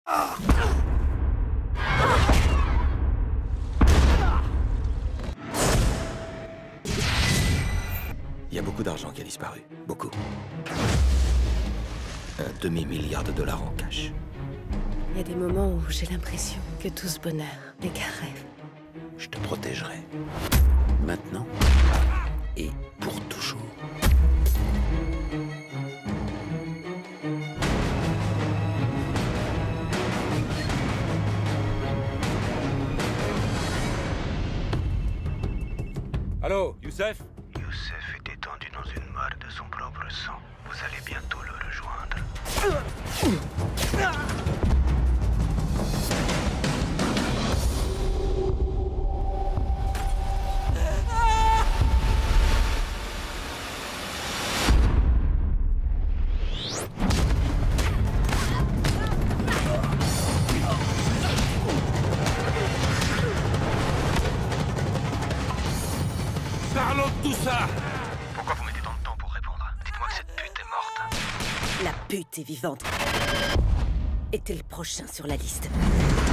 Il y a beaucoup d'argent qui a disparu. Beaucoup. Un demi-milliard de dollars en cash. Il y a des moments où j'ai l'impression que tout ce bonheur n'est qu'un rêve. Je te protégerai. Maintenant et pour toujours. Allô, Youssef? Youssef est étendu dans une mare de son propre sang. Vous allez bientôt le rejoindre. Parlons de tout ça! Pourquoi vous mettez tant de temps pour répondre? Dites-moi que cette pute est morte. La pute est vivante. Et t'es le prochain sur la liste.